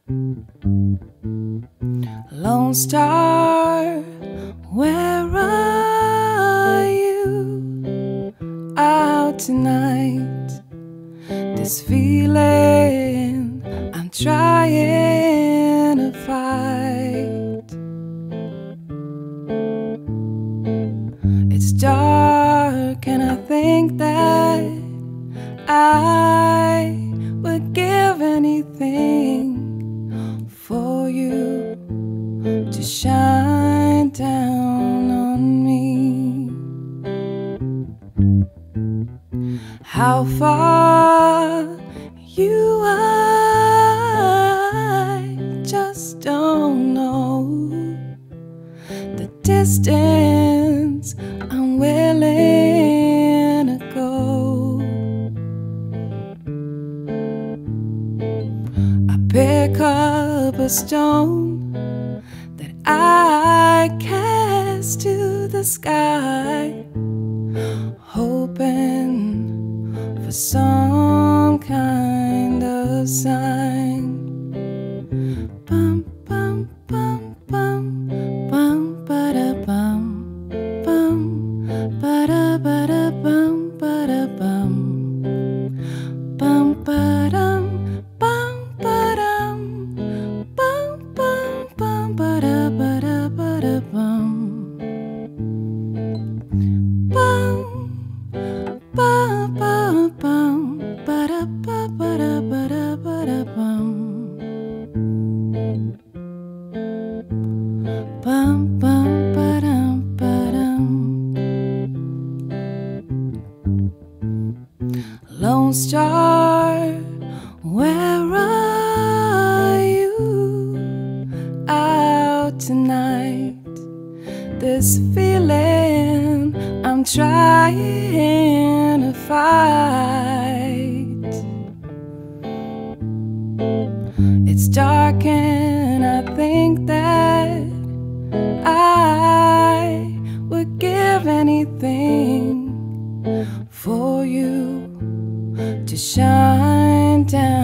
Lone Star, where are you? Out tonight. This feeling I'm trying to fight. It's dark and I think that I would give anything for you to shine down on me. How far you are, I just don't know. The distance I'm willing to go. I pick up a stone that I cast to the sky, hoping for some kind of sign. Bum, bum, bum, bum, bum, ba-da, bum, bum, ba-da, ba-da, bum, ba-da, bum, bum, ba-dum, bum, ba-dum, bum, bum, bum, ba-da, ba-da, ba-da, bum, bum, ba, ba, bum, ba-da, ba, ba-da, ba-da, ba-da, bum. Bum, bum, ba-dum, ba-dum. Lone Star, where are you? Out tonight. This feeling I'm trying to fight. It's dark and I think that I would give anything for you to shine down